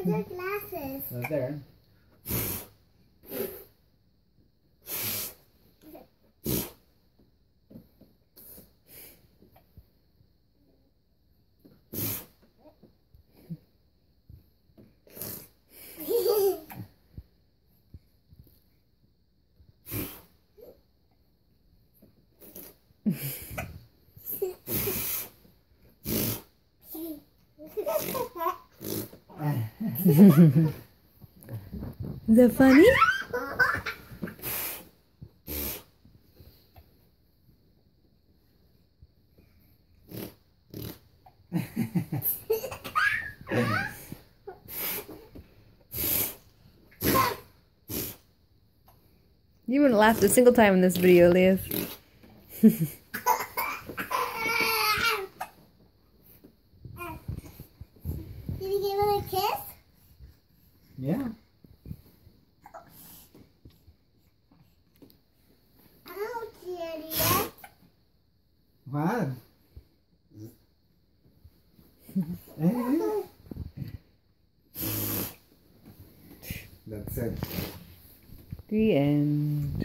Where's your glasses? Right there. Is that funny? You wouldn't laugh a single time in this video, Elias. Did you give it a kiss? Yeah. Oh, Daddy. What? That's it. The end.